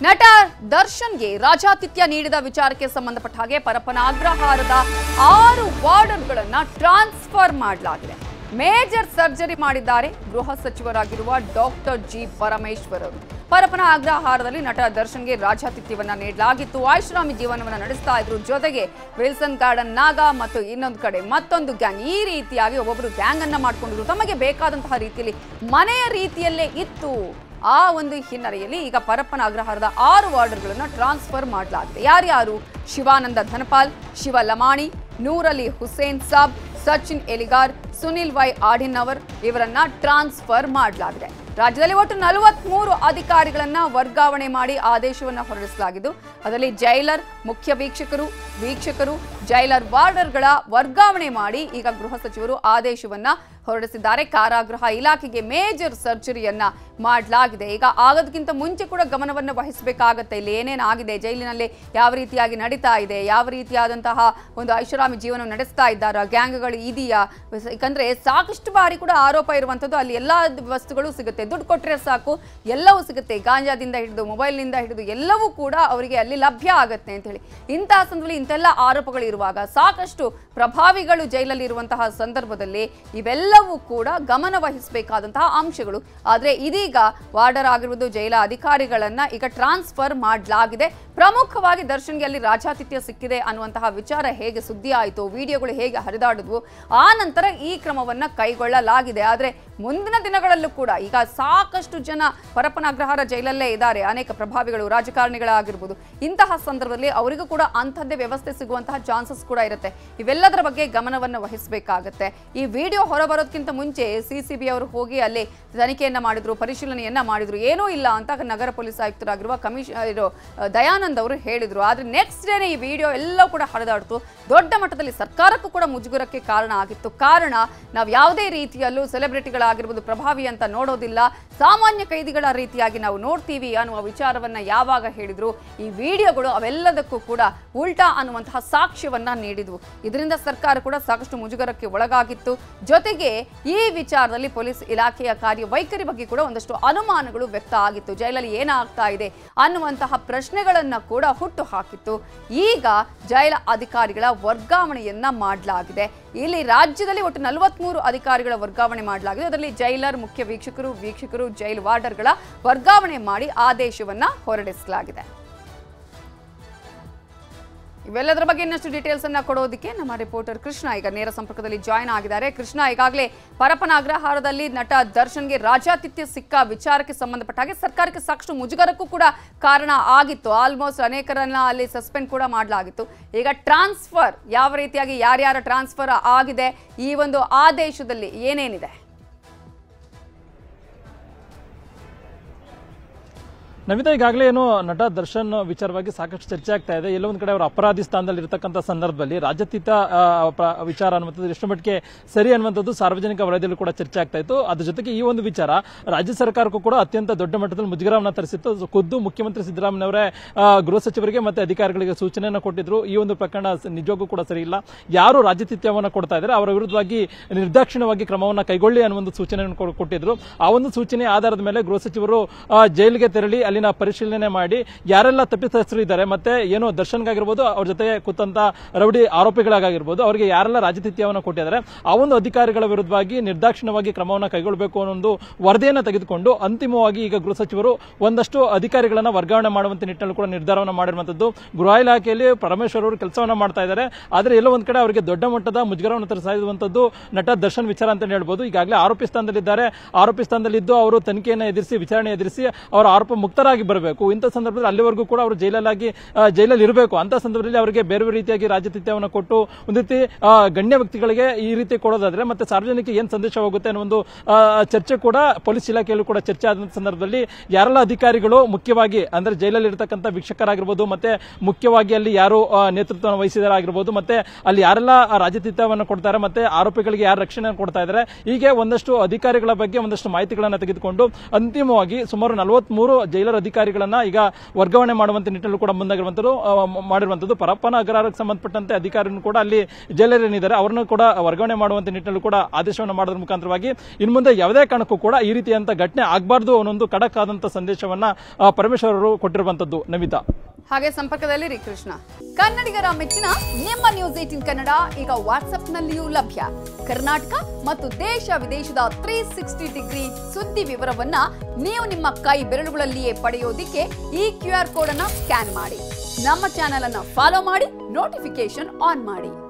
ನಟ ದರ್ಶನ್ಗೆ ರಾಜಾತಿಥ್ಯ ನೀಡಿದ ವಿಚಾರಕ್ಕೆ ಸಂಬಂಧಪಟ್ಟ ಹಾಗೆ ಪರಪ್ಪನ ಅಗ್ರಹಾರದ 6 ವಾರ್ಡರ್ಗಳನ್ನು ಟ್ರಾನ್ಸ್ಫರ್ ಮಾಡಲಾಗಿದೆ. ಮೇಜರ್ ಸರ್ಜರಿ ಮಾಡಿದ್ದಾರೆ ಗೃಹ ಸಚಿವರಾಗಿರುವ ಡಾಕ್ಟರ್ ಜಿ ಪರಮೇಶ್ವರ್ ಅವರು. ಪರಪ್ಪನ ಅಗ್ರಹಾರದಲ್ಲಿ ನಟ ದರ್ಶನ್ಗೆ ರಾಜಾತಿಥ್ಯವನ್ನ ನೀಡಲಾಗಿತ್ತು. ಐಷಾರಾಮಿ ಜೀವನವನ್ನ ನಡೆಸ್ತಾ ಇದ್ರು. ಜೊತೆಗೆ ವಿಲ್ಸನ್ ಗಾರ್ಡನ್ ನಾಗ ಮತ್ತು ಇನ್ನೊಂದು ಕಡೆ ಮತ್ತೊಂದು ಗ್ಯಾಂಗ್, ಈ ರೀತಿಯಾಗಿ ಒಬ್ಬೊಬ್ಬರು ಗ್ಯಾಂಗ್ ಅನ್ನ ಮಾಡ್ಕೊಂಡಿದ್ರು. ತಮಗೆ ಬೇಕಾದಂತಹ ರೀತಿಯಲ್ಲಿ ಮನೆಯ ರೀತಿಯಲ್ಲೇ ಇತ್ತು. ಆ ಒಂದು ಹಿನ್ನೆಲೆಯಲ್ಲಿ ಈಗ ಪರಪ್ಪನ ಅಗ್ರಹಾರದ 6 ವಾರ್ಡರ್ಗಳನ್ನು ಟ್ರಾನ್ಸ್ಫರ್ ಮಾಡಲಾಗಿದೆ. ಯಾರ್ಯಾರು? ಶಿವಾನಂದ ಧನಪಾಲ್, ಶಿವ ಲಮಾಣಿ, ನೂರಲಿ ಹುಸೇನ್ ಸಾಬ್, ಸಚಿನ್ ಎಲಿಗಾರ್, ಸುನಿಲ್ ವೈ ಆಡಿನವರ್ ಇವರನ್ನ ಟ್ರಾನ್ಸ್ಫರ್ ಮಾಡಲಾಗಿದೆ. ರಾಜ್ಯದಲ್ಲಿ ಒಟ್ಟು 43 ಅಧಿಕಾರಿಗಳನ್ನ ವರ್ಗಾವಣೆ ಮಾಡಿ ಆದೇಶವನ್ನ ಹೊರಡಿಸಲಾಗಿದ್ದು, ಅದರಲ್ಲಿ ಜೈಲರ್, ಮುಖ್ಯ ವೀಕ್ಷಕರು, ಜೈಲರ್ ವಾರ್ಡರ್ಗಳ ವರ್ಗಾವಣೆ ಮಾಡಿ ಈಗ ಗೃಹ ಸಚಿವರು ಆದೇಶವನ್ನ ಹೊರಡಿಸಿದ್ದಾರೆ. ಕಾರಾಗೃಹ ಇಲಾಖೆಗೆ ಮೇಜರ್ ಸರ್ಜರಿಯನ್ನ ಮಾಡಲಾಗಿದೆ. ಈಗ ಆಗೋದಕ್ಕಿಂತ ಮುಂಚೆ ಕೂಡ ಗಮನವನ್ನು ವಹಿಸಬೇಕಾಗತ್ತೆ. ಇಲ್ಲಿ ಏನೇನಾಗಿದೆ, ಜೈಲಿನಲ್ಲಿ ಯಾವ ರೀತಿಯಾಗಿ ನಡೀತಾ ಇದೆ, ಯಾವ ರೀತಿಯಾದಂತಹ ಒಂದು ಐಷಾರಾಮಿ ಜೀವನ ನಡೆಸ್ತಾ ಇದ್ದಾರಾ, ಗ್ಯಾಂಗ್ಗಳು ಇದೆಯಾ? ಯಾಕಂದ್ರೆ ಸಾಕಷ್ಟು ಬಾರಿ ಕೂಡ ಆರೋಪ ಇರುವಂಥದ್ದು ಅಲ್ಲಿ ಎಲ್ಲ ವಸ್ತುಗಳು ಸಿಗುತ್ತೆ, ದುಡ್ಡು ಕೊಟ್ಟರೆ ಸಾಕು ಎಲ್ಲವೂ ಸಿಗುತ್ತೆ. ಗಾಂಜಾದಿಂದ ಹಿಡಿದು ಮೊಬೈಲ್ನಿಂದ ಹಿಡಿದು ಎಲ್ಲವೂ ಕೂಡ ಅವರಿಗೆ ಅಲ್ಲಿ ಲಭ್ಯ ಆಗುತ್ತೆ ಅಂತ ಹೇಳಿ ಇಂತಹ ಸಂದರ್ಭದಲ್ಲಿ ಇಂತೆಲ್ಲ ಆರೋಪಗಳು ಇರುವಾಗ ಸಾಕಷ್ಟು ಪ್ರಭಾವಿಗಳು ಜೈಲಲ್ಲಿ ಇರುವಂತಹ ಸಂದರ್ಭದಲ್ಲಿ ಇವೆಲ್ಲವೂ ಕೂಡ ಗಮನ ವಹಿಸಬೇಕಾದಂತಹ ಅಂಶಗಳು. ಆದರೆ ಇದೀಗ ವಾರ್ಡರ್ ಆಗಿರುವುದು ಜೈಲ ಅಧಿಕಾರಿಗಳನ್ನ ಈಗ ಟ್ರಾನ್ಸ್ಫರ್ ಮಾಡಲಾಗಿದೆ. ಪ್ರಮುಖವಾಗಿ ದರ್ಶನ್ಗೆ ಅಲ್ಲಿ ರಾಜಾತಿಥ್ಯ ಸಿಕ್ಕಿದೆ ಅನ್ನುವಂತಹ ವಿಚಾರ ಹೇಗೆ ಸುದ್ದಿ ಆಯಿತು, ವಿಡಿಯೋಗಳು ಹೇಗೆ ಹರಿದಾಡಿದ್ವು, ಆ ನಂತರ ಈ ಕ್ರಮವನ್ನ ಕೈಗೊಳ್ಳಲಾಗಿದೆ. ಆದರೆ ಮುಂದಿನ ದಿನಗಳಲ್ಲೂ ಕೂಡ ಈಗ ಸಾಕಷ್ಟು ಜನ ಪರಪ್ಪನ ಅಗ್ರಹಾರ ಜೈಲಲ್ಲೇ ಇದ್ದಾರೆ. ಅನೇಕ ಪ್ರಭಾವಿಗಳು, ರಾಜಕಾರಣಿಗಳಾಗಿರ್ಬೋದು. ಇಂತಹ ಸಂದರ್ಭದಲ್ಲಿ ಅವರಿಗೂ ಕೂಡ ಅಂಥದ್ದೇ ವ್ಯವಸ್ಥೆ ಸಿಗುವಂತಹ ಚಾನ್ಸಸ್ ಕೂಡ ಇರುತ್ತೆ. ಇವೆಲ್ಲದರ ಬಗ್ಗೆ ಗಮನವನ್ನು ವಹಿಸಬೇಕಾಗತ್ತೆ. ಈ ವಿಡಿಯೋ ಹೊರಬರೋದಕ್ಕಿಂತ ಮುಂಚೆ ಸಿಸಿಬಿ ಅವರು ಹೋಗಿ ಅಲ್ಲಿ ತನಿಖೆಯನ್ನ ಮಾಡಿದ್ರು, ಪರಿಶೀಲನೆಯನ್ನ ಮಾಡಿದ್ರು. ಏನೂ ಇಲ್ಲ ಅಂತ ನಗರ ಪೊಲೀಸ್ ಆಯುಕ್ತರಾಗಿರುವ ದಯಾನಂದ್ ಅವರು ಹೇಳಿದ್ರು. ಆದ್ರೆ ನೆಕ್ಸ್ಟ್ ಡೇನೇ ಈ ವಿಡಿಯೋ ಎಲ್ಲ ಕೂಡ ಹರಿದಾಡ್ತು. ದೊಡ್ಡ ಮಟ್ಟದಲ್ಲಿ ಸರ್ಕಾರಕ್ಕೂ ಕೂಡ ಮುಜುಗರಕ್ಕೆ ಕಾರಣ ಆಗಿತ್ತು. ಕಾರಣ ನಾವು ಯಾವುದೇ ರೀತಿಯಲ್ಲೂ ಸೆಲೆಬ್ರಿಟಿಗಳಾಗಿರ್ಬೋದು, ಪ್ರಭಾವಿ ಅಂತ ನೋಡೋದಿಲ್ಲ, ಸಾಮಾನ್ಯ ಕೈದಿಗಳ ರೀತಿಯಾಗಿ ನಾವು ನೋಡ್ತೀವಿ ಅನ್ನುವ ವಿಚಾರವನ್ನ ಯಾವಾಗ ಹೇಳಿದ್ರು, ಈ ವಿಡಿಯೋಗಳು ಅವೆಲ್ಲದಕ್ಕೂ ಕೂಡ ಉಲ್ಟಾ ಅನ್ನುವಂತಹ ಸಾಕ್ಷ್ಯವನ್ನ ನೀಡಿದ್ವು. ಇದರಿಂದ ಸರ್ಕಾರ ಕೂಡ ಸಾಕಷ್ಟು ಮುಜುಗರಕ್ಕೆ ಒಳಗಾಗಿತ್ತು. ಜೊತೆಗೆ ಈ ವಿಚಾರದಲ್ಲಿ ಪೊಲೀಸ್ ಇಲಾಖೆಯ ಕಾರ್ಯವೈಖರಿ ಬಗ್ಗೆ ಕೂಡ ಒಂದಷ್ಟು ಅನುಮಾನಗಳು ವ್ಯಕ್ತ ಆಗಿತ್ತು. ಜೈಲಲ್ಲಿ ಏನಾಗ್ತಾ ಇದೆ ಅನ್ನುವಂತಹ ಪ್ರಶ್ನೆಗಳನ್ನ ಕೂಡ ಹುಟ್ಟು ಹಾಕಿತ್ತು. ಈಗ ಜೈಲ ಅಧಿಕಾರಿಗಳ ವರ್ಗಾವಣೆಯನ್ನ ಮಾಡಲಾಗಿದೆ. ಇಲ್ಲಿ ರಾಜ್ಯದಲ್ಲಿ ಒಟ್ಟು 43 ಅಧಿಕಾರಿಗಳ ವರ್ಗಾವಣೆ ಮಾಡಲಾಗಿದೆ. ಅದರಲ್ಲಿ ಜೈಲರ್, ಮುಖ್ಯ ವೀಕ್ಷಕರು, ಜೈಲು ವಾರ್ಡರ್ಗಳ ವರ್ಗಾವಣೆ ಮಾಡಿ ಆದೇಶವನ್ನ ಹೊರಡಿಸಲಾಗಿದೆ. ಇವೆಲ್ಲದರ ಬಗ್ಗೆ ಇನ್ನಷ್ಟು ಡೀಟೇಲ್ಸ್ ಅನ್ನ ಕೊಡೋದಕ್ಕೆ ನಮ್ಮ ರಿಪೋರ್ಟರ್ ಕೃಷ್ಣ ಈಗ ನೇರ ಸಂಪರ್ಕದಲ್ಲಿ ಜಾಯ್ನ್ ಆಗಿದ್ದಾರೆ. ಕೃಷ್ಣ, ಈಗಾಗಲೇ ಪರಪ್ಪನ ಅಗ್ರಹಾರದಲ್ಲಿ ನಟ ದರ್ಶನ್ಗೆ ರಾಜಾತಿಥ್ಯ ಸಿಕ್ಕ ವಿಚಾರಕ್ಕೆ ಸಂಬಂಧಪಟ್ಟ ಹಾಗೆ ಸರ್ಕಾರಕ್ಕೆ ಸಾಕಷ್ಟು ಮುಜುಗರಕ್ಕೂ ಕೂಡ ಕಾರಣ ಆಗಿತ್ತು. ಆಲ್ಮೋಸ್ಟ್ ಅನೇಕರನ್ನ ಅಲ್ಲಿ ಸಸ್ಪೆಂಡ್ ಕೂಡ ಮಾಡಲಾಗಿತ್ತು. ಈಗ ಟ್ರಾನ್ಸ್ಫರ್ ಯಾವ ರೀತಿಯಾಗಿ ಯಾರ್ಯಾರ ಟ್ರಾನ್ಸ್ಫರ್ ಆಗಿದೆ, ಈ ಒಂದು ಆದೇಶದಲ್ಲಿ ಏನೇನಿದೆ? ನಮಿತಾ, ಈಗಾಗಲೇ ಏನು ನಟ ದರ್ಶನ್ ವಿಚಾರವಾಗಿ ಸಾಕಷ್ಟು ಚರ್ಚೆ ಆಗ್ತಾ ಇದೆ. ಎಲ್ಲೊಂದು ಕಡೆ ಅವರು ಅಪರಾಧಿ ಸ್ಥಾನದಲ್ಲಿ ಇರತಕ್ಕಂಥ ಸಂದರ್ಭದಲ್ಲಿ ರಾಜಾತಿಥ್ಯ ವಿಚಾರ ಅನ್ನುವಂಥದ್ದು ಎಷ್ಟು ಮಟ್ಟಿಗೆ ಸರಿ ಅನ್ನುವಂಥದ್ದು ಸಾರ್ವಜನಿಕ ವಲಯದಲ್ಲೂ ಕೂಡ ಚರ್ಚೆ ಆಗ್ತಾ ಇತ್ತು. ಅದ್ರ ಜೊತೆಗೆ ಈ ಒಂದು ವಿಚಾರ ರಾಜ್ಯ ಸರ್ಕಾರಕ್ಕೂ ಕೂಡ ಅತ್ಯಂತ ದೊಡ್ಡ ಮಟ್ಟದಲ್ಲಿ ಮುಜುಗರವನ್ನು ತರಿಸಿತ್ತು. ಖುದ್ದು ಮುಖ್ಯಮಂತ್ರಿ ಸಿದ್ದರಾಮಯ್ಯವರೇ ಗೃಹ ಸಚಿವರಿಗೆ ಮತ್ತೆ ಅಧಿಕಾರಿಗಳಿಗೆ ಸೂಚನೆಯನ್ನು ಕೊಟ್ಟಿದ್ರು. ಈ ಒಂದು ಪ್ರಕರಣ ನಿಜವಾಗೂ ಕೂಡ ಸರಿ ಇಲ್ಲ, ಯಾರು ರಾಜಾತಿಥ್ಯವನ್ನು ಕೊಡ್ತಾ ಇದ್ದಾರೆ ಅವರ ವಿರುದ್ಧವಾಗಿ ನಿರ್ದಾಕ್ಷಿಣ್ಯವಾಗಿ ಕ್ರಮವನ್ನು ಕೈಗೊಳ್ಳಿ ಅನ್ನೋ ಒಂದು ಸೂಚನೆಯನ್ನು ಕೊಟ್ಟಿದ್ರು. ಆ ಒಂದು ಸೂಚನೆ ಆಧಾರದ ಮೇಲೆ ಗೃಹ ಸಚಿವರು ಜೈಲಿಗೆ ತೆರಳಿ ಅಲ್ಲಿನ ಪರಿಶೀಲನೆ ಮಾಡಿ ಯಾರೆಲ್ಲ ತಪ್ಪಿತಸ್ಥರು ಇದ್ದಾರೆ, ಮತ್ತೆ ಏನು ದರ್ಶನ್ಗಾಗಿರ್ಬೋದು, ಅವ್ರ ಜೊತೆ ಕೂತಂತ ರೌಡಿ ಆರೋಪಿಗಳಾಗಿರ್ಬೋದು, ಅವರಿಗೆ ಯಾರೆಲ್ಲ ರಾಜಾತಿಥ್ಯವನ್ನು ಕೊಟ್ಟಿದ್ದಾರೆ ಆ ಒಂದು ಅಧಿಕಾರಿಗಳ ವಿರುದ್ಧವಾಗಿ ನಿರ್ದಾಕ್ಷಿಣ್ಯವಾಗಿ ಕ್ರಮವನ್ನು ಕೈಗೊಳ್ಳಬೇಕು ಅನ್ನೋ ಒಂದು ವರದಿಯನ್ನು ತೆಗೆದುಕೊಂಡು ಅಂತಿಮವಾಗಿ ಈಗ ಗೃಹ ಸಚಿವರು ಒಂದಷ್ಟು ಅಧಿಕಾರಿಗಳನ್ನ ವರ್ಗಾವಣೆ ಮಾಡುವಂತ ನಿಟ್ಟಿನಲ್ಲಿ ಕೂಡ ನಿರ್ಧಾರವನ್ನು ಮಾಡಿರುವಂತದ್ದು. ಗೃಹ ಇಲಾಖೆಯಲ್ಲಿ ಪರಮೇಶ್ವರ್ ಅವರು ಕೆಲಸವನ್ನ ಮಾಡ್ತಾ ಇದ್ದಾರೆ. ಆದ್ರೆ ಎಲ್ಲೋ ಒಂದ್ ಕಡೆ ಅವರಿಗೆ ದೊಡ್ಡ ಮಟ್ಟದ ಮುಜುಗರವನ್ನು ತರಿಸಿರುವಂತದ್ದು ನಟ ದರ್ಶನ್ ವಿಚಾರ ಅಂತ ಹೇಳ್ಬೋದು. ಈಗಾಗಲೇ ಆರೋಪಿ ಸ್ಥಾನದಲ್ಲಿದ್ದಾರೆ. ಆರೋಪಿ ಸ್ಥಾನದಲ್ಲಿದ್ದು ಅವರು ತನಿಖೆಯನ್ನು ಎದುರಿಸಿ, ವಿಚಾರಣೆ ಎದುರಿಸಿ ಅವರ ಆರೋಪ ಮುಕ್ತರಾಗಿ ಬರಬೇಕು. ಇಂಥ ಸಂದರ್ಭದಲ್ಲಿ ಅಲ್ಲಿವರೆಗೂ ಕೂಡ ಅವರು ಜೈಲಲ್ಲಿ ಇರಬೇಕು. ಅಂತ ಸಂದರ್ಭದಲ್ಲಿ ಅವರಿಗೆ ಬೇರೆ ಬೇರೆ ರೀತಿಯಾಗಿ ರಾಜಾತಿಥ್ಯವನ್ನು ಕೊಟ್ಟು ಒಂದು ರೀತಿ ಗಣ್ಯ ವ್ಯಕ್ತಿಗಳಿಗೆ ಈ ರೀತಿ ಕೊಡೋದಾದ್ರೆ ಮತ್ತೆ ಸಾರ್ವಜನಿಕ ಏನ್ ಸಂದೇಶ ಹೋಗುತ್ತೆ ಅನ್ನೋ ಒಂದು ಚರ್ಚೆ ಕೂಡ ಪೊಲೀಸ್ ಇಲಾಖೆಯಲ್ಲೂ ಕೂಡ ಚರ್ಚೆ ಆದ ಸಂದರ್ಭದಲ್ಲಿ ಯಾರೆಲ್ಲ ಅಧಿಕಾರಿಗಳು ಮುಖ್ಯವಾಗಿ ಅಂದ್ರೆ ಜೈಲಲ್ಲಿ ಇರತಕ್ಕಂಥ ವೀಕ್ಷಕರಾಗಿರ್ಬೋದು, ಮತ್ತೆ ಮುಖ್ಯವಾಗಿ ಅಲ್ಲಿ ಯಾರು ನೇತೃತ್ವವನ್ನು ವಹಿಸಿದಾರಾಗಿರ್ಬೋದು, ಮತ್ತೆ ಅಲ್ಲಿ ಯಾರೆಲ್ಲ ರಾಜಾತಿಥ್ಯವನ್ನು ಕೊಡ್ತಾರೆ, ಮತ್ತೆ ಆರೋಪಿಗಳಿಗೆ ಯಾರು ರಕ್ಷಣೆ ಕೊಡ್ತಾ ಇದ್ದಾರೆ, ಹೀಗೆ ಒಂದಷ್ಟು ಅಧಿಕಾರಿಗಳ ಬಗ್ಗೆ ಒಂದಷ್ಟು ಮಾಹಿತಿಗಳನ್ನು ತೆಗೆದುಕೊಂಡು ಅಂತಿಮವಾಗಿ ಸುಮಾರು 43 ಜೈಲ ಜೈಲರ್ ಅಧಿಕಾರಿಗಳನ್ನ ಈಗ ವರ್ಗಾವಣೆ ಮಾಡುವಂತ ನಿಟ್ಟಿನಲ್ಲೂ ಕೂಡ ಮುಂದಾಗಿರುವಂತದ್ದು ಮಾಡಿರುವಂತದ್ದು. ಪರಪ್ಪನ ಅಗ್ರಹಾರಕ್ಕೆ ಸಂಬಂಧಪಟ್ಟಂತೆ ಅಧಿಕಾರಿಯನ್ನು ಕೂಡ ಅಲ್ಲಿ ಜೈಲರ್ ಏನಿದ್ದಾರೆ ಅವರನ್ನು ಕೂಡ ವರ್ಗಾವಣೆ ಮಾಡುವಂತ ನಿಟ್ಟಿನಲ್ಲೂ ಕೂಡ ಆದೇಶವನ್ನು ಮಾಡೋದ್ರ ಮುಖಾಂತರವಾಗಿ ಇನ್ನು ಮುಂದೆ ಯಾವುದೇ ಕಾರಣಕ್ಕೂ ಕೂಡ ಈ ರೀತಿಯಂತ ಘಟನೆ ಆಗಬಾರ್ದು ಅನ್ನೊಂದು ಖಡಕ್ ಆದಂತ ಸಂದೇಶವನ್ನ ಪರಮೇಶ್ವರ್ ಅವರು ಕೊಟ್ಟಿರುವಂತದ್ದು. ನಮಿತಾ, ಹಾಗೆ ಸಂಪರ್ಕದಲ್ಲಿ ರೀ ಕೃಷ್ಣ. ಕನ್ನಡಿಗರ ಮೆಚ್ಚಿನ ನಿಮ್ಮ ನ್ಯೂಸ್ 18 ಕನ್ನಡ ಈಗ ವಾಟ್ಸ್ಆಪ್ನಲ್ಲಿಯೂ ಲಭ್ಯ. ಕರ್ನಾಟಕ ಮತ್ತು ದೇಶ ವಿದೇಶದ 360 ಡಿಗ್ರಿ ಸುದ್ದಿ ವಿವರವನ್ನ ನೀವು ನಿಮ್ಮ ಕೈ ಬೆರಳುಗಳಲ್ಲಿಯೇ ಪಡೆಯೋದಿಕ್ಕೆ ಈ QR ಕೋಡ್ ಅನ್ನ ಸ್ಕ್ಯಾನ್ ಮಾಡಿ. ನಮ್ಮ ಚಾನೆಲ್ ಅನ್ನ ಫಾಲೋ ಮಾಡಿ, ನೋಟಿಫಿಕೇಶನ್ ಆನ್ ಮಾಡಿ.